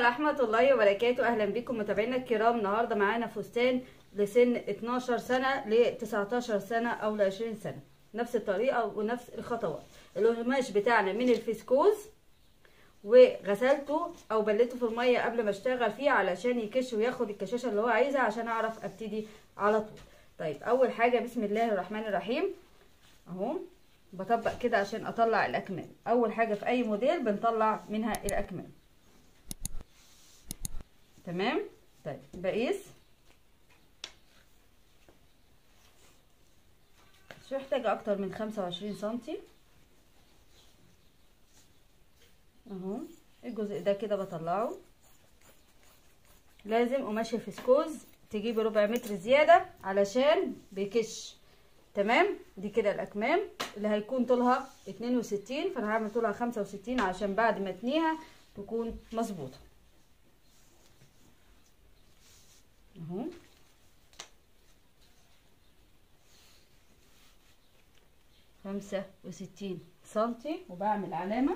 ورحمة الله وبركاته. أهلا بكم متابعينا الكرام. النهاردة معانا فستان لسن 12 سنة ل 19 سنة أو ل 20 سنة، نفس الطريقة ونفس الخطوات. القماش بتاعنا من الفسكوز، وغسلته أو بلته في المية قبل ما اشتغل فيه علشان يكش وياخد الكشاشة اللي هو عايزها عشان أعرف أبتدي على طول. طيب، أول حاجة بسم الله الرحمن الرحيم أهو بطبق كده عشان أطلع الأكمام. أول حاجة في أي موديل بنطلع منها الأكمام. تمام. طيب بقيس، مش محتاجة اكتر من 25 سنتي اهو. الجزء ده كده بطلعه. لازم قماش الفسكوز تجيبي ربع متر زيادة علشان بيكش. تمام. دي كده الاكمام اللي هيكون طولها 62، فانا هعمل طولها 65 عشان بعد ما اتنيها تكون مظبوطة اهو. 65 سنتي وبعمل علامة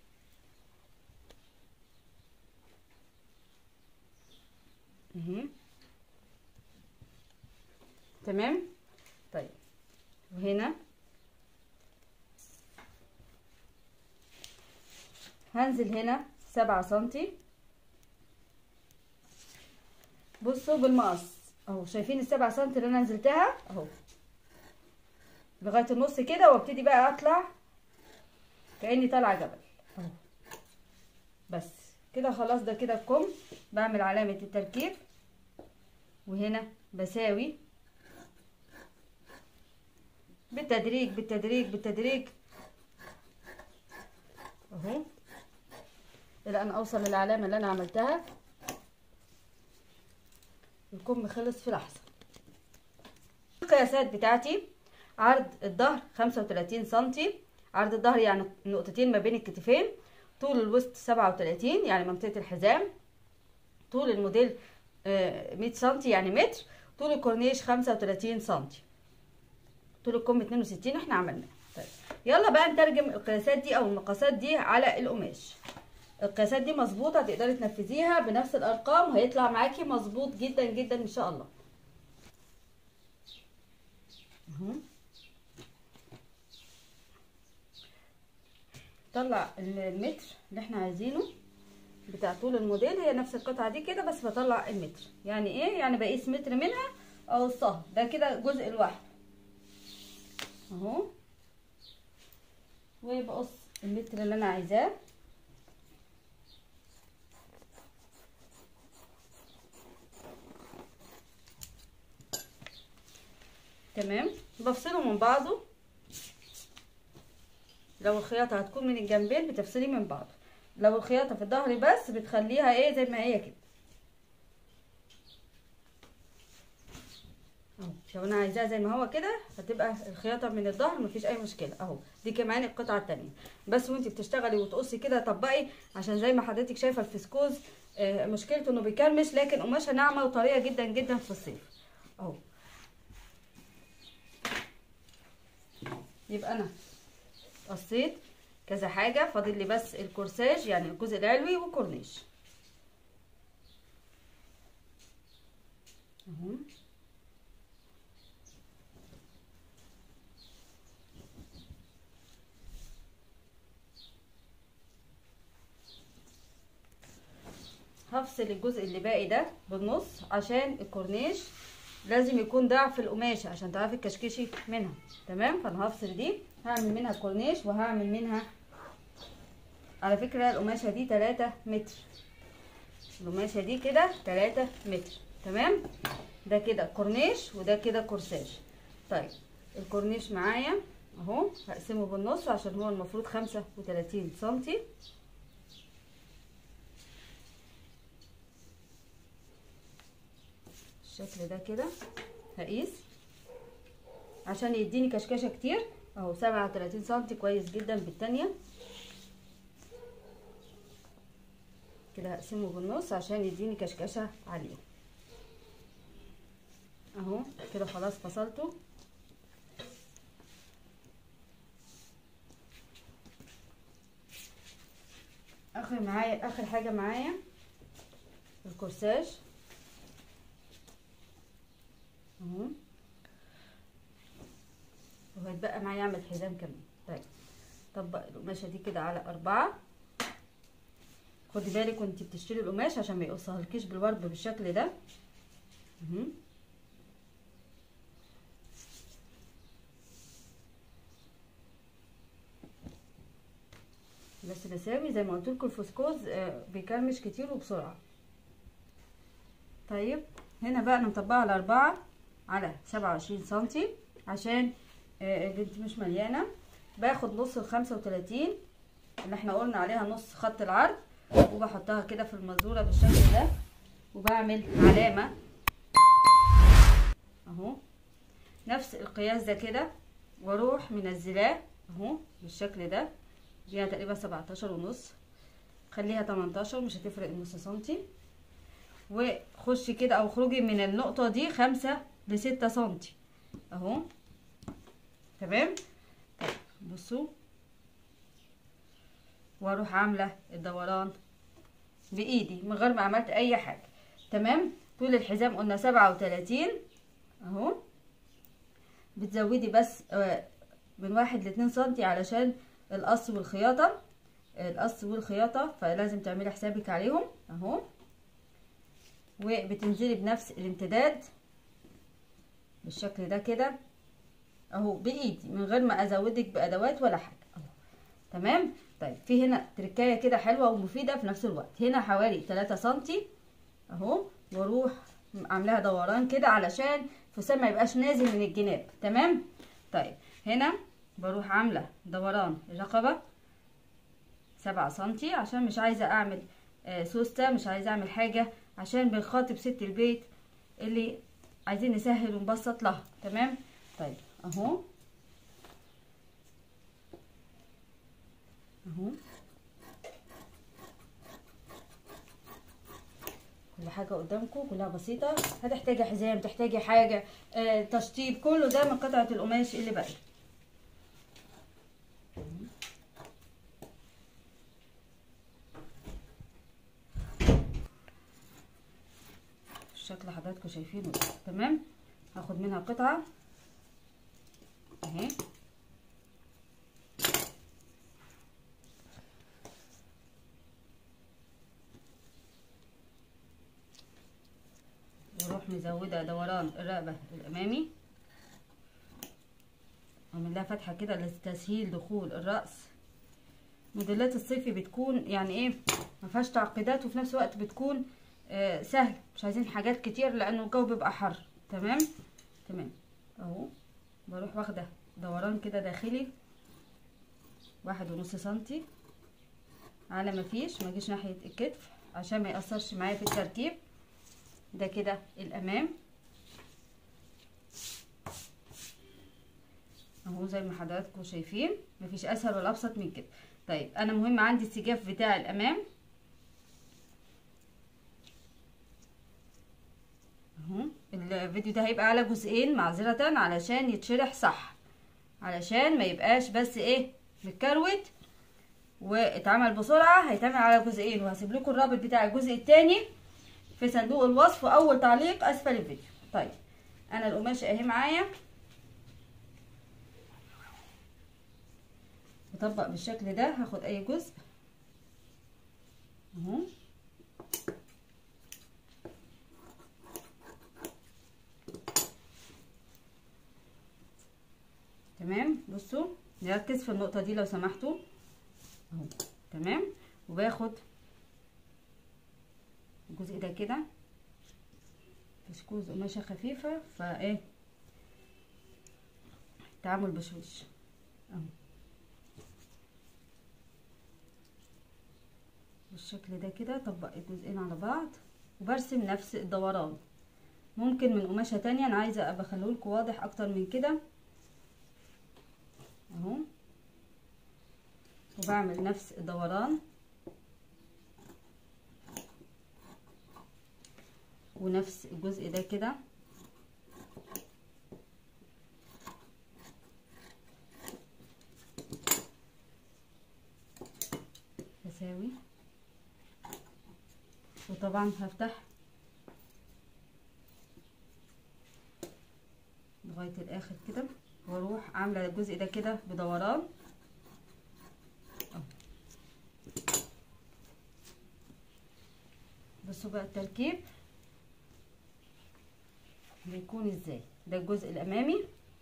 اهي. تمام. طيب وهنا هنزل هنا 7 سنتي. بصوا بالمقص اهو، شايفين ال7 سنتي اللي انا نزلتها اهو لغايه النص كده، وابتدي بقى اطلع كاني طالعه جبل اهو. بس كده خلاص. ده كده الكم. بعمل علامه التركيب وهنا بساوي بالتدريج بالتدريج بالتدريج اهو الى ان اوصل للعلامه اللي انا عملتها. الكم خلص في لحظه. القياسات بتاعتي: عرض الظهر 35 سنتي، عرض الظهر يعني نقطتين ما بين الكتفين. طول الوسط 37 يعني منطقة الحزام. طول الموديل 100 سنتي يعني متر. طول الكورنيش 35 سنتي. طول الكم 62 احنا عملناه. طيب يلا بقى نترجم القياسات دي او المقاسات دي على القماش. القياسات دي مظبوطة، تقدري تنفذيها بنفس الارقام وهيطلع معاكي مظبوط جدا جدا ان شاء الله اهو. طلع المتر اللي احنا عايزينه بتاع طول الموديل، هي نفس القطعه دي كده، بس بطلع المتر. يعني ايه؟ يعني بقيس متر منها او الصهر ده كده جزء لوحده اهو، وبقص المتر اللي انا عايزاه. تمام. بفصله من بعضه. لو الخياطه هتكون من الجنبين بتفصلي من بعض، لو الخياطه في الظهر بس بتخليها ايه زي ما هي كده اهو. لو انا عايزاها زي ما هو كده هتبقى الخياطه من الظهر مفيش اي مشكله اهو. دي كمان القطعه التانية. بس وانت بتشتغلي وتقصي كده طبقي، عشان زي ما حضرتك شايفه الفسكوز مشكلته انه بيكرمش، لكن قماشها ناعمه وطريه جدا جدا في الصيف اهو. يبقى انا قصيت كذا حاجه، فاضل لي بس الكورساج يعني الجزء العلوي وكورنيش اهو. هفصل الجزء اللي باقي ده بالنص عشان الكورنيش لازم يكون ضعف القماشه عشان تعرفي تكشكشي منها. تمام. فانا هفصل دي، هعمل منها كورنيش وهعمل منها، على فكره القماشه دي 3 متر. القماشه دي كده 3 متر. تمام. ده كده كورنيش وده كده كورساج. طيب الكورنيش معايا اهو، هقسمه بالنص عشان هو المفروض 35 سنتي. الشكل ده كده هقيس عشان يديني كشكشه كتير اهو. 37 سنتي كويس جدا بالتانية كده. هقسمه بالنص عشان يديني كشكشه عاليه اهو. كده خلاص فصلته. اخر حاجه معايا الكورساج اهو، وهيتبقى معايا اعمل حزام كمان. طيب طبق القماشه دي كده على 4. خدي بالك وانتي بتشتري القماش عشان ما يقصهالكيش بالورب بالشكل ده اهو. بس بساوي زي ما قلت لكم الفسكوز بيكرمش كتير وبسرعه. طيب هنا بقى انا مطبقه على 4 على 27 سنتي عشان البنت مش مليانه. باخد نص ال35 اللي احنا قلنا عليها نص خط العرض، وبحطها كده في المزوره بالشكل ده، وبعمل علامه اهو نفس القياس ده كده، واروح منزلاه اهو بالشكل ده. دي تقريبا 17 ونص، خليها 18 مش هتفرق نص سنتي. وخشي كده او خرجي من النقطه دي 5 ل 6 سنتي اهو. تمام. طيب بصوا، واروح عامله الدوران بايدي من غير ما عملت اي حاجه. تمام. طول الحزام قلنا 37 اهو. بتزودي بس من 1 ل 2 سنتي علشان القص والخياطه، فلازم تعملي حسابك عليهم اهو. وبتنزلي بنفس الامتداد بالشكل ده كده اهو بايدي من غير ما ازودك بادوات ولا حاجه اهو. تمام. طيب في هنا تركايه كده حلوه ومفيده في نفس الوقت. هنا حوالي 3 سنتي اهو، واروح عاملاها دوران كده علشان الفستان ما يبقاش نازل من الجناب. تمام. طيب هنا بروح عامله دوران الرقبه 7 سنتي عشان مش عايزه اعمل سوسته، مش عايزه اعمل حاجه، عشان بنخاطب ست البيت اللي عايزين نسهل ونبسط لها. تمام. طيب اهو اهو كل حاجه قدامكم كلها بسيطه. هتحتاجي حزام، تحتاجي حاجه تشطيب، كله ده من قطعه القماش اللي باقي. الشكل حضراتكم شايفينه ده. تمام. هاخد منها قطعه اهي، واروح مزوده دوران الرقبه الامامي، اعمل لها فتحه كده لتسهيل دخول الراس. موديلات الصيفي بتكون يعني ايه ما فيهاش تعقيدات، وفي نفس الوقت بتكون سهل، مش عايزين حاجات كتير لانه الجو بيبقى حر. تمام. تمام اهو. بروح واخده دوران كده داخلي 1.5 سنتي على ما فيش ما اجيش ناحيه الكتف عشان ما ياثرش معايا في التركيب. ده كده الامام اهو زي ما حضراتكم شايفين، مفيش اسهل ولا ابسط من كده. طيب انا مهم عندي السجاف بتاع الامام اهو. الفيديو ده هيبقى على جزئين معذرة علشان يتشرح صح، علشان ما يبقاش بس ايه متكروت واتعمل بسرعة. هيتعمل على جزئين، وهسيب لكم الرابط بتاع الجزء التاني في صندوق الوصف واول تعليق اسفل الفيديو. طيب انا القماشة اهي معايا، بطبق بالشكل ده. هاخد اي جزء اهو تمام. بصوا نركز في النقطة دي لو سمحتوا اهو. تمام. وباخد الجزء ده كده فسكوز قماشة خفيفة، فايه تعامل بشويش اهو بالشكل ده كده. طبق الجزئين على بعض وبرسم نفس الدوران. ممكن من قماشة تانية، انا عايزة ابقى اخليهولكوا واضح اكتر من كده اهو. وبعمل نفس الدوران ونفس الجزء ده كده بساوي وطبعا هفتح لغايه الاخر كده، واروح عامله الجزء ده كده بدوران. بصوا بقى التركيب بيكون ازاي. ده الجزء الامامي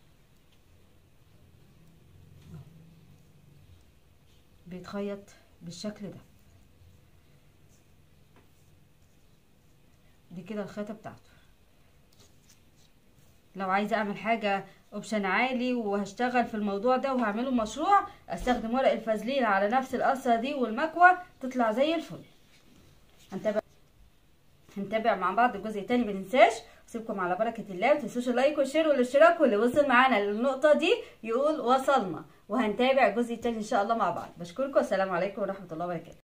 بيتخيط بالشكل ده. دي كده الخيطه بتاعته. لو عايزه اعمل حاجه اوبشن عالي وهشتغل في الموضوع ده وهعمله مشروع، استخدم ورق الفازلين على نفس القصه دي والمكوه، تطلع زي الفل. هنتابع مع بعض الجزء التاني. متنساش، سيبكم على بركه الله، متنسوش اللايك والشير والاشتراك، واللي وصل معانا للنقطه دي يقول وصلنا. وهنتابع الجزء التاني ان شاء الله مع بعض. بشكركم، والسلام عليكم ورحمه الله وبركاته.